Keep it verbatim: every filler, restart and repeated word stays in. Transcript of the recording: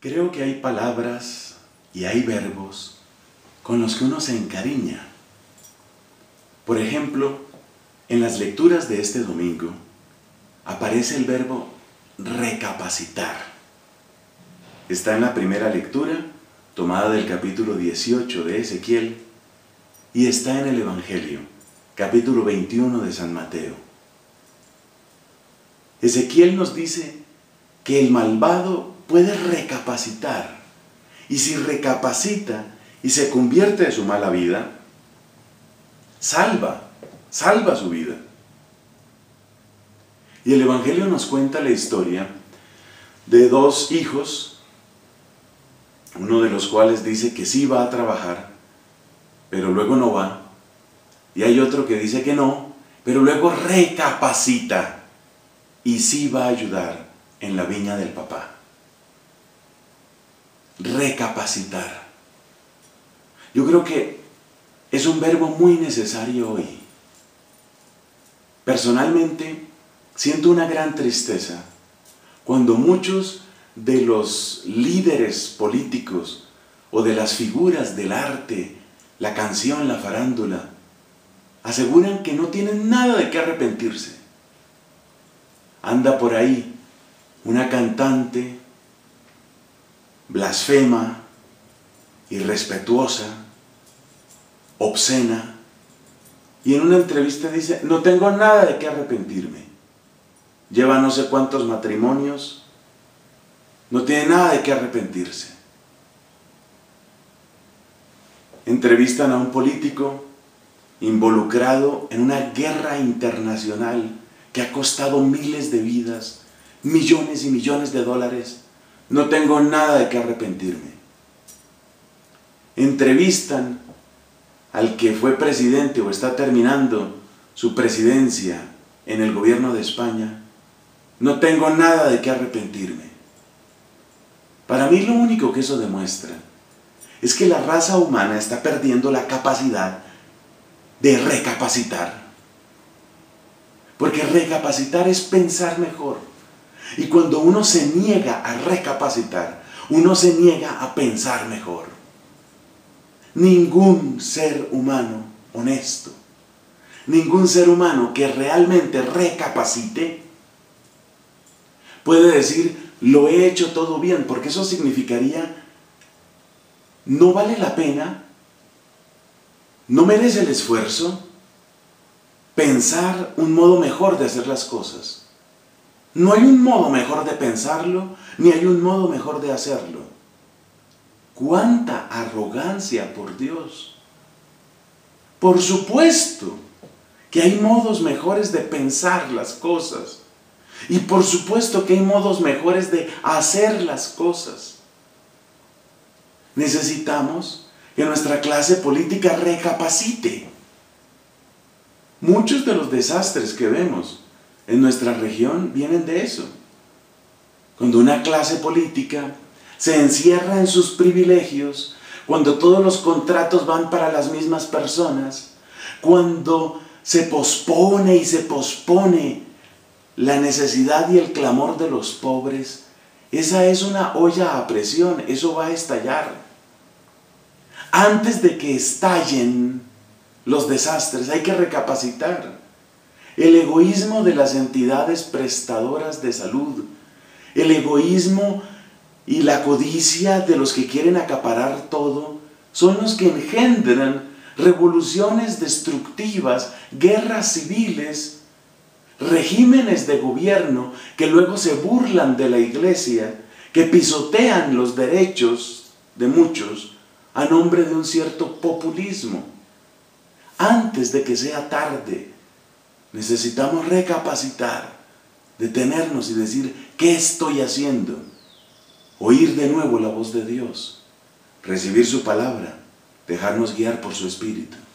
Creo que hay palabras y hay verbos con los que uno se encariña. Por ejemplo, en las lecturas de este domingo aparece el verbo recapacitar. Está en la primera lectura, tomada del capítulo dieciocho de Ezequiel, y está en el Evangelio, capítulo veintiuno de San Mateo. Ezequiel nos dice que el malvado puede recapacitar, y si recapacita y se convierte de su mala vida, salva, salva su vida. Y el Evangelio nos cuenta la historia de dos hijos, uno de los cuales dice que sí va a trabajar, pero luego no va, y hay otro que dice que no, pero luego recapacita y sí va a ayudar en la viña del papá. Recapacitar. Yo creo que es un verbo muy necesario hoy. Personalmente, siento una gran tristeza cuando muchos de los líderes políticos o de las figuras del arte, la canción, la farándula, aseguran que no tienen nada de qué arrepentirse. Anda por ahí una cantante blasfema, irrespetuosa, obscena, y en una entrevista dice: no tengo nada de qué arrepentirme. Lleva no sé cuántos matrimonios, no tiene nada de qué arrepentirse. Entrevistan a un político involucrado en una guerra internacional que ha costado miles de vidas, millones y millones de dólares. No tengo nada de qué arrepentirme. Entrevistan al que fue presidente o está terminando su presidencia en el gobierno de España. No tengo nada de qué arrepentirme. Para mí lo único que eso demuestra es que la raza humana está perdiendo la capacidad de recapacitar. Porque recapacitar es pensar mejor. Y cuando uno se niega a recapacitar, uno se niega a pensar mejor. Ningún ser humano honesto, ningún ser humano que realmente recapacite, puede decir: lo he hecho todo bien, porque eso significaría: no vale la pena, no merece el esfuerzo pensar un modo mejor de hacer las cosas. No hay un modo mejor de pensarlo, ni hay un modo mejor de hacerlo. ¡Cuánta arrogancia, por Dios! Por supuesto que hay modos mejores de pensar las cosas. Y por supuesto que hay modos mejores de hacer las cosas. Necesitamos que nuestra clase política recapacite. Muchos de los desastres que vemos en nuestra región vienen de eso. Cuando una clase política se encierra en sus privilegios, cuando todos los contratos van para las mismas personas, cuando se pospone y se pospone la necesidad y el clamor de los pobres, esa es una olla a presión, eso va a estallar. Antes de que estallen los desastres, hay que recapacitar. El egoísmo de las entidades prestadoras de salud, el egoísmo y la codicia de los que quieren acaparar todo, son los que engendran revoluciones destructivas, guerras civiles, regímenes de gobierno que luego se burlan de la iglesia, que pisotean los derechos de muchos a nombre de un cierto populismo. Antes de que sea tarde, necesitamos recapacitar, detenernos y decir: ¿qué estoy haciendo? Oír de nuevo la voz de Dios, recibir su palabra, dejarnos guiar por su Espíritu.